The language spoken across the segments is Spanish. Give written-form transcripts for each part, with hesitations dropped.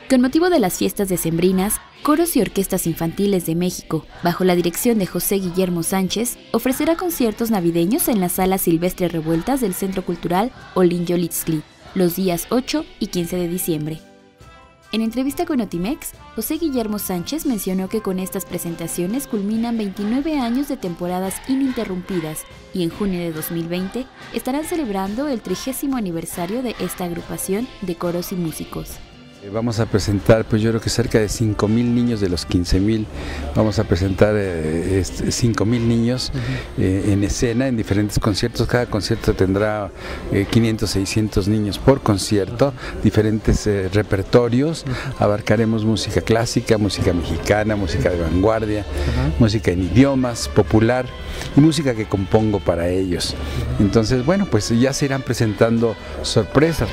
Con motivo de las fiestas decembrinas, Coros y Orquestas Infantiles de México, bajo la dirección de José Guillermo Sánchez, ofrecerá conciertos navideños en la Sala Silvestre Revueltas del Centro Cultural Olin Yolitzcli, los días 8 y 15 de diciembre. En entrevista con Notimex, José Guillermo Sánchez mencionó que con estas presentaciones culminan 29 años de temporadas ininterrumpidas y en junio de 2020 estarán celebrando el 30º aniversario de esta agrupación de coros y músicos. Vamos a presentar, pues yo creo que cerca de 5,000 niños de los 15,000. Vamos a presentar 5,000 niños en escena, en diferentes conciertos. Cada concierto tendrá 500, 600 niños por concierto, diferentes repertorios. Abarcaremos música clásica, música mexicana, música de vanguardia, música en idiomas, popular y música que compongo para ellos. Entonces, bueno, pues ya se irán presentando sorpresas.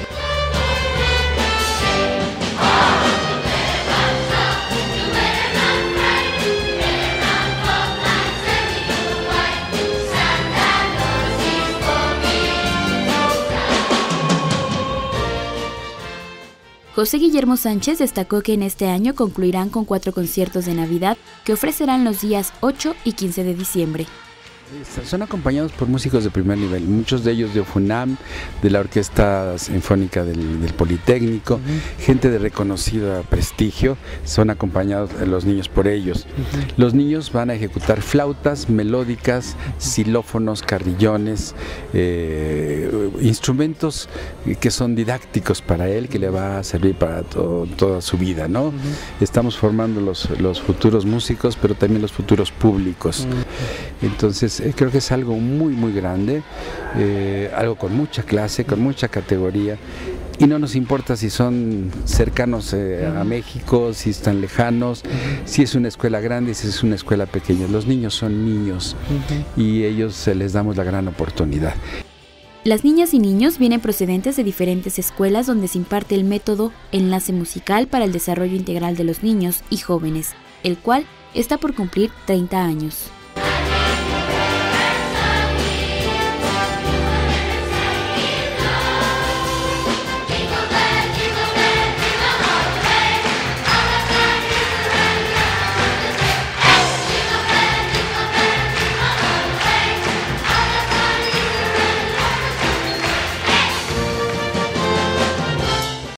José Guillermo Sánchez destacó que en este año concluirán con 4 conciertos de Navidad que ofrecerán los días 8 y 15 de diciembre. Son acompañados por músicos de primer nivel, muchos de ellos de UFUNAM, de la Orquesta Sinfónica del Politécnico, gente de reconocido prestigio. Son acompañados los niños por ellos. Los niños van a ejecutar flautas melódicas, xilófonos, carrillones, instrumentos que son didácticos para él, que le va a servir para toda su vida, ¿no? Estamos formando los futuros músicos, pero también los futuros públicos. Entonces, creo que es algo muy grande, algo con mucha clase, con mucha categoría, y no nos importa si son cercanos a México, si están lejanos, si es una escuela grande, si es una escuela pequeña. Los niños son niños y ellos les damos la gran oportunidad. Las niñas y niños vienen procedentes de diferentes escuelas donde se imparte el método Enlace Musical para el Desarrollo Integral de los Niños y Jóvenes, el cual está por cumplir 30 años.